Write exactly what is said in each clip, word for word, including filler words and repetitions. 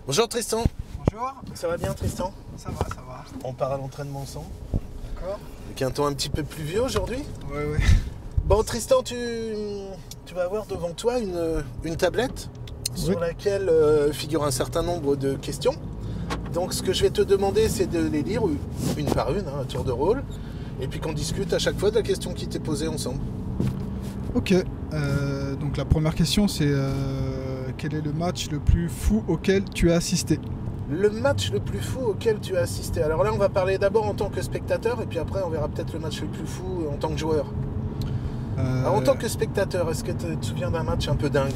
Bonjour Tristan. Bonjour. Ça va bien Tristan? Ça va, ça va. On part à l'entraînement ensemble. D'accord. Avec un temps un petit peu pluvieux aujourd'hui. Oui, oui. Bon Tristan, tu, tu vas avoir devant toi une, une tablette sur Oui. laquelle euh, figure un certain nombre de questions. Donc ce que je vais te demander, c'est de les lire une par une, hein, à tour de rôle. Et puis qu'on discute à chaque fois de la question qui t'est posée ensemble. Ok. Euh, donc la première question, c'est euh, quel est le match le plus fou auquel tu as assisté? Le match le plus fou auquel tu as assisté. Alors là, on va parler d'abord en tant que spectateur, et puis après, on verra peut-être le match le plus fou en tant que joueur. Euh, Alors, en tant que spectateur, est-ce que tu te souviens d'un match un peu dingue?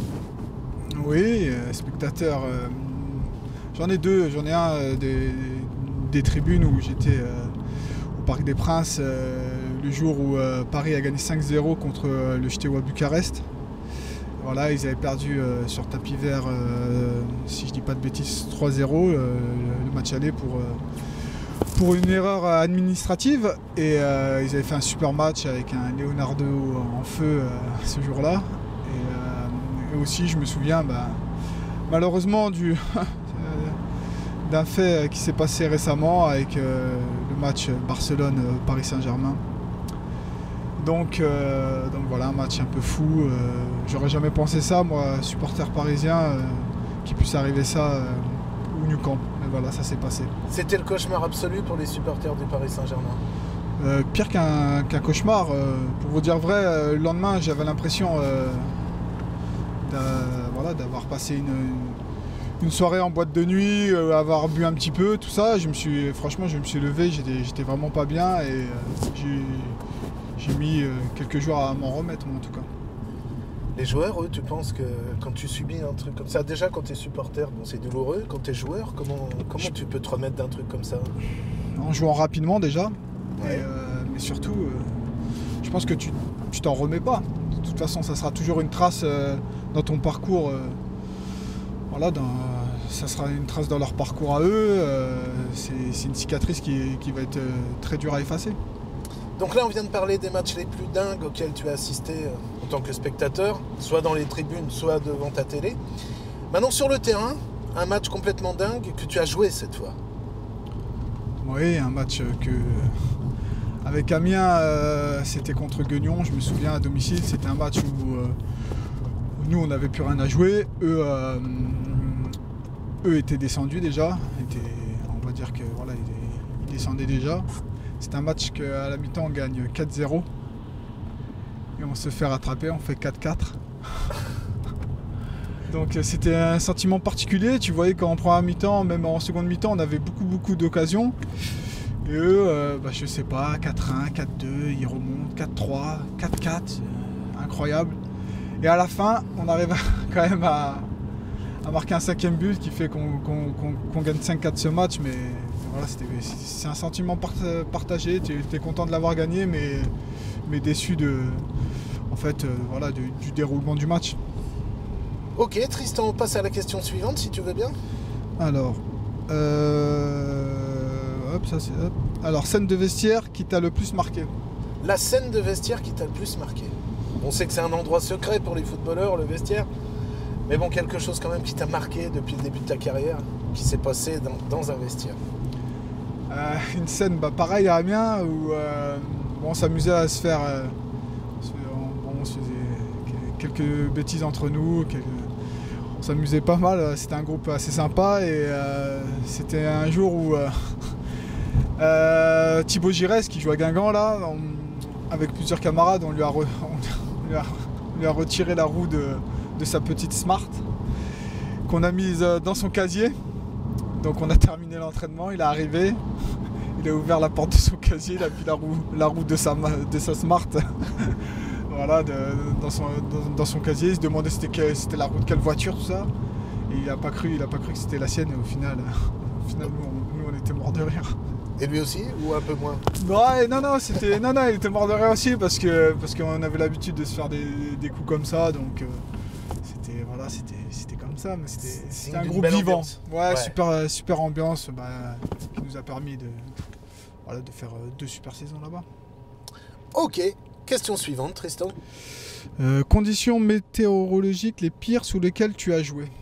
Oui, euh, spectateur. euh, j'en ai deux. J'en ai un euh, des, des tribunes où j'étais euh, au Parc des Princes euh, le jour où euh, Paris a gagné cinq zéro contre euh, le Steaua Bucarest. Voilà, ils avaient perdu euh, sur tapis vert, euh, si je dis pas de bêtises, trois zéro, euh, le match aller pour, euh, pour une erreur administrative. Et euh, ils avaient fait un super match avec un Leonardo en feu euh, ce jour-là. Et, euh, et aussi, je me souviens, bah, malheureusement, du d'un fait qui s'est passé récemment avec euh, le match Barcelone-Paris Saint-Germain. Donc, euh, donc voilà, un match un peu fou. Euh, J'aurais jamais pensé ça, moi, supporter parisien, euh, qu'il puisse arriver ça euh, au Nou Camp. Mais voilà, ça s'est passé. C'était le cauchemar absolu pour les supporters du Paris Saint-Germain. Euh, pire qu'un qu'un cauchemar. Euh, pour vous dire vrai, euh, le lendemain, j'avais l'impression euh, d'a- voilà, d'avoir passé une, une soirée en boîte de nuit, euh, avoir bu un petit peu, tout ça. Je me suis, franchement, je me suis levé, j'étais j'étais vraiment pas bien et euh, j'ai j'ai mis euh, quelques jours à m'en remettre, moi, en tout cas. Les joueurs, eux, tu penses que quand tu subis un truc comme ça, déjà quand tu es supporter, bon, c'est douloureux. Quand tu es joueur, comment, comment tu peux te remettre d'un truc comme ça? En jouant rapidement déjà, Ouais. et, euh, mais surtout, euh, je pense que tu tu t'en remets pas. De toute façon, ça sera toujours une trace euh, dans ton parcours. euh, voilà, dans- ça sera une trace dans leur parcours à eux. euh, c'est c'est une cicatrice qui, qui va être euh, très dure à effacer. Donc là, on vient de parler des matchs les plus dingues auxquels tu as assisté euh, en tant que spectateur, soit dans les tribunes, soit devant ta télé. Maintenant, sur le terrain, un match complètement dingue que tu as joué cette fois. Oui, un match que avec Amiens, euh, c'était contre Guignon, je me souviens, à domicile. C'était un match où, euh, où nous, on n'avait plus rien à jouer. Eux, euh, eux étaient descendus déjà. Étaient, on va dire que voilà, ils, ils descendaient déjà. C'est un match qu'à la mi-temps, on gagne quatre zéro. Et on se fait rattraper, on fait quatre quatre. Donc euh, c'était un sentiment particulier. Tu voyais qu'en première mi-temps, même en seconde mi-temps, on avait beaucoup beaucoup d'occasions. Et eux, euh, bah, je sais pas, quatre un, quatre deux, ils remontent, quatre trois, quatre quatre, euh, incroyable. Et à la fin, on arrive quand même à, à marquer un cinquième but qui fait qu'on qu'on- qu'on- qu'on gagne cinq quatre ce match. Mais voilà, c'était- c'est un sentiment part- partagé. Tu es content de l'avoir gagné, mais, mais déçu de, en fait, euh, voilà, du, du déroulement du match. Ok, Tristan, on passe à la question suivante, si tu veux bien. Alors, euh, hop, ça c'est hop. Alors, scène de vestiaire qui t'a le plus marqué? La scène de vestiaire qui t'a le plus marqué. On sait que c'est un endroit secret pour les footballeurs, le vestiaire. Mais bon, quelque chose quand même qui t'a marqué depuis le début de ta carrière, qui s'est passé dans, dans un vestiaire. Euh, une scène, bah, pareil à Amiens, où euh, bon, on s'amusait à se faire. euh, on, se, on- bon, on se faisait quelques bêtises entre nous. quelques- on s'amusait pas mal. C'était un groupe assez sympa. Et euh, c'était un jour où euh, euh, Thibaut Giresse, qui joue à Guingamp, là, on- avec plusieurs camarades, on lui a, re- on lui a- on lui a retiré la roue de, de sa petite Smart qu'on a mise euh, dans son casier. Donc on a terminé l'entraînement, il est arrivé, il a ouvert la porte de son casier, il a vu la roue, la roue de, sa, ma- de sa Smart voilà, de- dans, son, dans, dans son casier. Il se demandait c'était, que- c'était la roue de quelle voiture, tout ça. Et il n'a pas cru, il a pas cru que c'était la sienne. Et au final, au final nous, on, nous, on était morts de rire. Et lui aussi, ou un peu moins? Ouais, non, non, c'était, non, non, il était mort de rire aussi parce, que, parce qu'on avait l'habitude de se faire des, des coups comme ça. Donc euh, c'était, voilà, c'était, c'était comme ça, mais c'était, C'est c'était une un groupe belle vivant. ambiance. Ouais, Ouais. Super, super ambiance bah, qui nous a permis de, voilà, de faire euh, deux super saisons là-bas. Ok, question suivante, Tristan. Euh, conditions météorologiques les pires sous lesquelles tu as joué?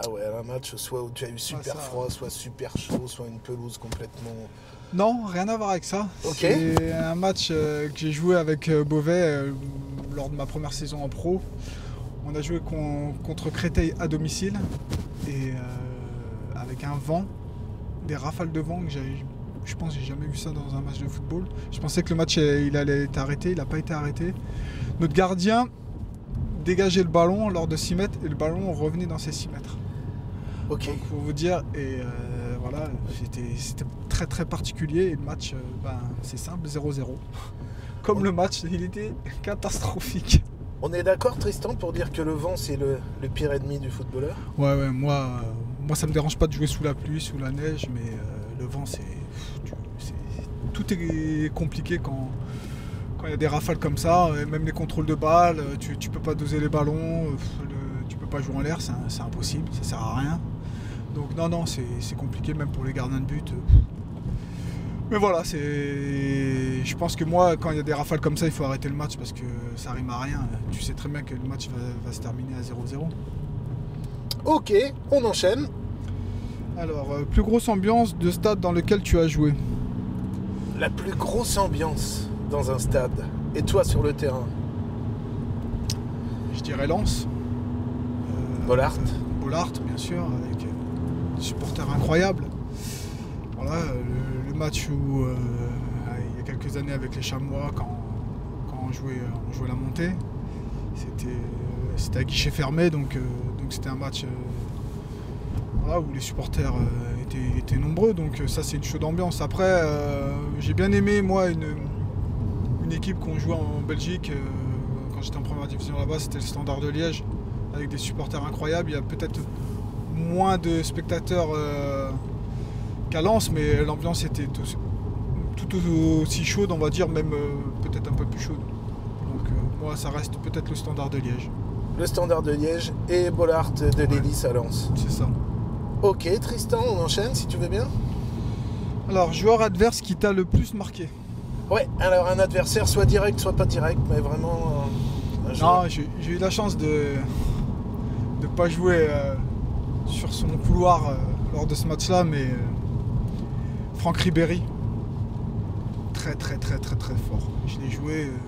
Ah ouais, un match soit où tu as eu super Ah, ça... froid, soit super chaud, soit une pelouse complètement... Non, rien à voir avec ça. Okay. C'est un match euh, que j'ai joué avec euh, Beauvais euh, lors de ma première saison en pro. On a joué con, contre Créteil à domicile et euh, avec un vent, des rafales de vent que j'ai, je pense que j'ai jamais vu ça dans un match de football. Je pensais que le match il allait être arrêté, il n'a pas été arrêté. Notre gardien dégageait le ballon lors de six mètres et le ballon revenait dans ses six mètres. Ok. Donc, pour vous dire, et euh, voilà, c'était, c'était très très particulier et le match, euh, ben, c'est simple, zéro zéro. Comme ouais. Le match, il était catastrophique. On est d'accord, Tristan, pour dire que le vent, c'est le, le pire ennemi du footballeur? Ouais, ouais, moi, euh, moi ça me dérange pas de jouer sous la pluie, sous la neige, mais euh, le vent, c'est, c'est... Tout est compliqué quand quand il y a des rafales comme ça, même les contrôles de balles, tu, tu peux pas doser les ballons, le, tu peux pas jouer en l'air, c'est, c'est impossible, ça sert à rien. Donc non, non, c'est, c'est compliqué même pour les gardiens de but. Mais voilà, c'est... je pense que moi, quand il y a des rafales comme ça, il faut arrêter le match parce que ça rime à rien. Tu sais très bien que le match va, va se terminer à zéro zéro. Ok, on enchaîne. Alors, euh, plus grosse ambiance de stade dans lequel tu as joué? La plus grosse ambiance dans un stade. Et toi sur le terrain? Je dirais Lens. Euh, Bollaert. Euh, Bollaert, bien sûr, avec euh, des supporters incroyables. Voilà, le, le match où, euh, il y a quelques années avec les Chamois, quand, quand on, jouait, on jouait la montée, c'était, euh, c'était à guichet fermé, donc, euh, donc c'était un match euh, voilà, où les supporters euh, étaient, étaient nombreux, donc euh, ça c'est une chaude ambiance. Après, euh, j'ai bien aimé, moi, une, une équipe qu'on jouait en Belgique, euh, quand j'étais en première division là-bas, c'était le Standard de Liège, avec des supporters incroyables. Il y a peut-être moins de spectateurs euh, qu'à Lens, mais l'ambiance était tout, tout aussi chaude, on va dire, même euh, peut-être un peu plus chaude. Donc euh, moi, ça reste peut-être le Standard de Liège. Le Standard de Liège et Bollaert de ouais. l'Hélice à Lens. C'est ça. Ok, Tristan, on enchaîne si tu veux bien. Alors, joueur adverse qui t'a le plus marqué? Ouais, alors un adversaire soit direct, soit pas direct, mais vraiment... Euh, non, j'ai, j'ai eu la chance de ne pas jouer euh, sur son couloir euh, lors de ce match-là, mais euh, Franck Ribéry, très très très très très fort. Je l'ai joué, euh,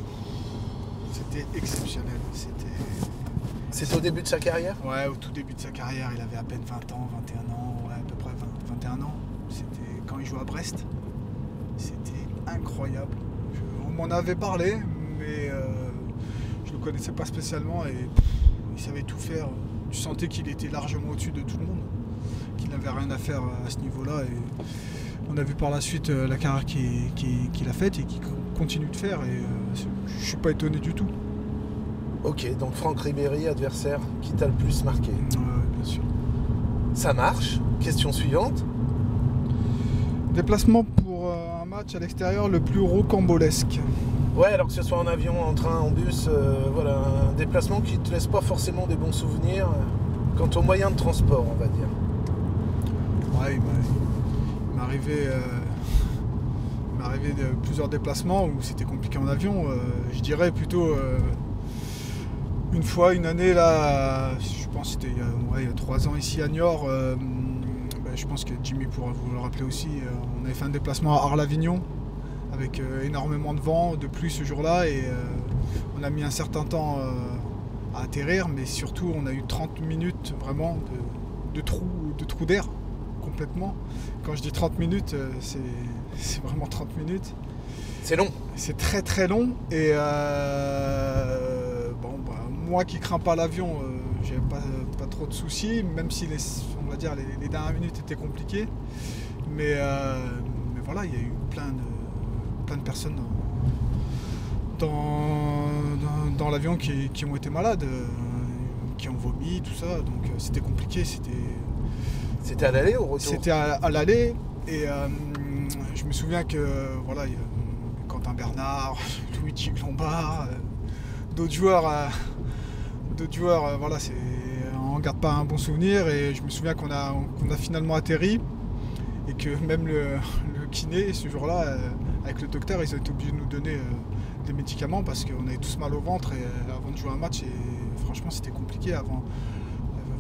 c'était exceptionnel. C'était... C'était au début de sa carrière? Ouais, au tout début de sa carrière, il avait à peine vingt ans, vingt et un ans, ouais, à peu près vingt, vingt et un ans. C'était quand il jouait à Brest. C'était incroyable. Je, on m'en avait parlé, mais euh, je ne le connaissais pas spécialement et pff, il savait tout faire. Tu sentais qu'il était largement au-dessus de tout le monde, qu'il n'avait rien à faire à ce niveau-là. Et on a vu par la suite euh, la carrière qu'il, qu'il, qu'il a faite et qu'il continue de faire. Et euh, je ne suis pas étonné du tout. Ok, donc Franck Ribéry, adversaire qui t'a le plus marqué. Ouais, bien sûr. Ça marche. Question suivante. Déplacement pour euh, un match à l'extérieur le plus rocambolesque. Ouais, alors que ce soit en avion, en train, en bus, euh, voilà, un déplacement qui ne te laisse pas forcément des bons souvenirs euh, quant aux moyens de transport, on va dire. Ouais, il, m'a, il m'est arrivé, euh, il m'est arrivé de plusieurs déplacements où c'était compliqué en avion. Euh, je dirais plutôt euh, une fois, une année là, je pense que c'était il y a, ouais, il y a trois ans ici à Niort. Euh, ben, je pense que Jimmy pourra vous le rappeler aussi. Euh, on avait fait un déplacement à Arles-Avignon avec euh, énormément de vent de pluie ce jour-là et euh, on a mis un certain temps euh, à atterrir, mais surtout on a eu trente minutes vraiment de, de trou de trou d'air complètement. Quand je dis trente minutes, euh, c'est, c'est vraiment trente minutes. C'est long. C'est très très long et euh, bon, bah, moi qui crains pas l'avion, euh, j'avais pas, pas trop de soucis, même si les, on va dire, les, les dernières minutes étaient compliquées. Mais, euh, mais voilà, il y a eu plein de plein de personnes dans, dans, dans l'avion qui, qui ont été malades, euh, qui ont vomi, tout ça, donc euh, c'était compliqué. C'était, c'était à l'aller ou au retour? C'était à, à l'aller, et euh, je me souviens que voilà, il y a Quentin Bernard, Luigi Lombard, euh, d'autres joueurs, euh, d'autres joueurs euh, voilà, c'est, on ne garde pas un bon souvenir, et je me souviens qu'on a, qu'on a finalement atterri, et que même le, le kiné, ce jour-là, euh, avec le docteur, ils ont été obligés de nous donner euh, des médicaments parce qu'on avait tous mal au ventre et, euh, avant de jouer un match. Et franchement, c'était compliqué avant. Euh,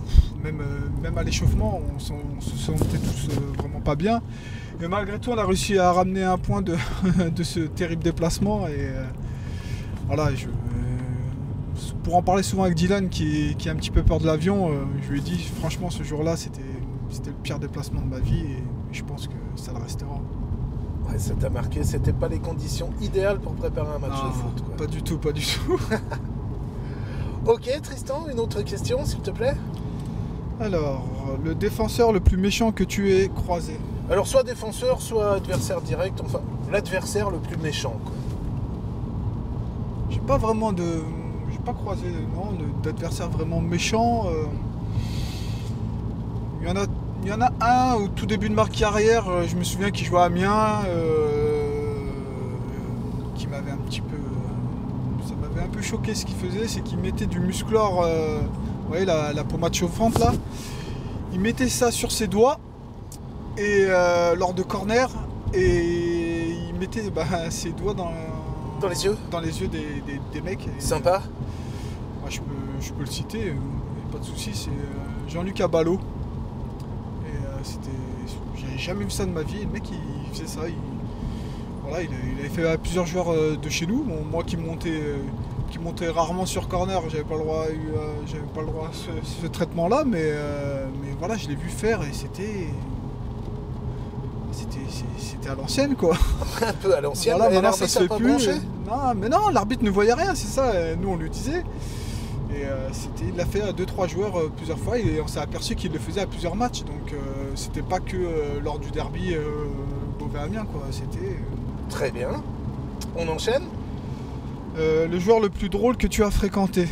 même, euh, même à l'échauffement, on, on se sentait tous euh, vraiment pas bien. Et malgré tout, on a réussi à ramener un point de, de ce terrible déplacement. Et euh, voilà, je, euh, pour en parler souvent avec Dylan, qui, qui a un petit peu peur de l'avion, euh, je lui ai dit, franchement, ce jour-là, c'était c'était le pire déplacement de ma vie. Et je pense que ça le restera. Ouais, ça t'a marqué, c'était pas les conditions idéales pour préparer un match non, de foot, quoi. Pas du tout, pas du tout. Ok, Tristan, une autre question, s'il te plaît. Alors, le défenseur le plus méchant que tu aies croisé? Alors, soit défenseur, soit adversaire direct, enfin, l'adversaire le plus méchant, quoi. J'ai pas vraiment de... J'ai pas croisé, non, d'adversaire vraiment méchant. Euh... Il y en a... Il y en a un au tout début de ma carrière, je me souviens qu'il jouait à Amiens, euh, qui m'avait un petit peu, ça m'avait un peu choqué ce qu'il faisait, c'est qu'il mettait du musclor, euh, vous voyez la, la pommade chauffante là, il mettait ça sur ses doigts et euh, lors de corner et il mettait bah, ses doigts dans, dans les yeux, dans les yeux des, des, des mecs. Et, sympa. Bah, je peux, je peux le citer, pas de souci, c'est Jean-Luc Abalo. C'était, j'ai jamais vu ça de ma vie. Le mec il faisait ça. Il, voilà, il, il avait fait à plusieurs joueurs de chez nous. Bon, moi qui montais, qui montais rarement sur corner, j'avais pas le droit, j'avais pas le droit à ce, ce traitement-là, mais, euh, mais voilà, je l'ai vu faire et c'était, c'était, c'était à l'ancienne quoi. Un peu à l'ancienne. Voilà, maintenant ça se fait plus. Branché. Non, mais non, l'arbitre ne voyait rien, c'est ça. Nous on lui disait. Et euh, c'était, il l'a fait à deux trois joueurs euh, plusieurs fois et on s'est aperçu qu'il le faisait à plusieurs matchs. Donc euh, c'était pas que euh, lors du derby euh, Beauvais-Amiens quoi. C'était. Euh... Très bien. On enchaîne. Euh, le joueur le plus drôle que tu as fréquenté.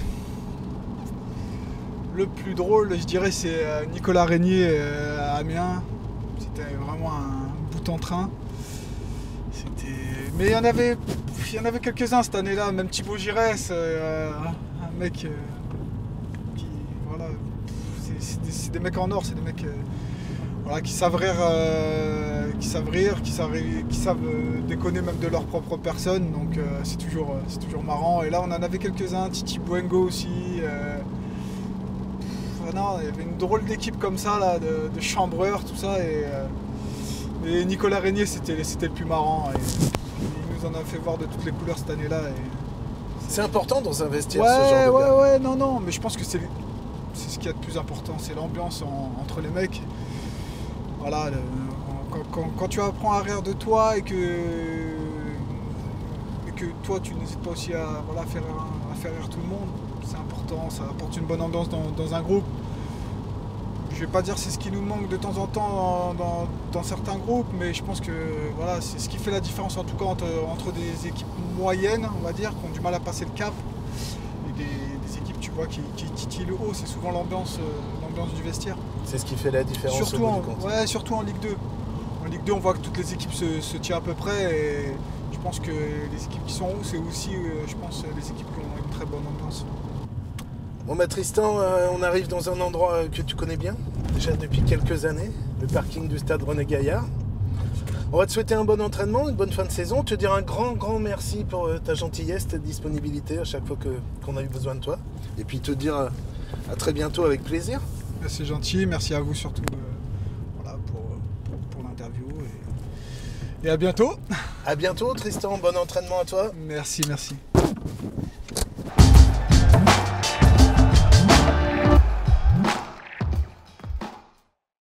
Le plus drôle, je dirais, c'est euh, Nicolas Régnier euh, à Amiens. C'était vraiment un bout en train. C'était. Mais il y en avait, il y en avait quelques-uns cette année-là. Même Thibaut Giresse. Euh, Mec, euh, qui, voilà, c'est des, des mecs en or, c'est des mecs euh, voilà, qui savent rire, euh, qui savent rire, qui savent, qui savent euh, déconner même de leur propre personne, donc euh, c'est toujours, euh, c'est toujours marrant. Et là, on en avait quelques-uns, Titi Bouengo aussi. Euh, pff, non, il y avait une drôle d'équipe comme ça, là, de, de chambreurs, tout ça. Et, euh, et Nicolas Régnier, c'était, c'était le plus marrant. Et, il nous en a fait voir de toutes les couleurs cette année-là. Et, c'est important dans un vestiaire, ouais, ce genre de ouais, gars. ouais, non, non, mais je pense que c'est ce qu'il y a de plus important, c'est l'ambiance en, entre les mecs. Voilà, le, quand, quand, quand tu apprends à rire de toi et que, et que toi tu n'hésites pas aussi à, voilà, faire, à faire rire tout le monde, c'est important, ça apporte une bonne ambiance dans, dans un groupe. Je vais pas dire c'est ce qui nous manque de temps en temps dans, dans, dans certains groupes, mais je pense que voilà, c'est ce qui fait la différence en tout cas entre, entre des équipes moyennes, on va dire, qui ont du mal à passer le cap, et des, des équipes tu vois, qui, qui titillent le haut, c'est souvent l'ambiance, euh, l'ambiance du vestiaire. C'est ce qui fait la différence. Surtout, au en, bout du compte. Ouais, surtout en Ligue deux. En Ligue deux, on voit que toutes les équipes se, se tiennent à peu près, et je pense que les équipes qui sont en haut, c'est aussi, euh, je pense, les équipes qui ont une très bonne ambiance. Bon bah Tristan, euh, on arrive dans un endroit que tu connais bien, déjà depuis quelques années, le parking du stade René Gaillard. On va te souhaiter un bon entraînement, une bonne fin de saison, te dire un grand grand merci pour euh, ta gentillesse, ta disponibilité à chaque fois que, qu'on a eu besoin de toi. Et puis te dire euh, à très bientôt avec plaisir. C'est gentil, merci à vous surtout euh, voilà, pour, pour, pour l'interview et, et à bientôt. À bientôt Tristan, bon entraînement à toi. Merci, merci.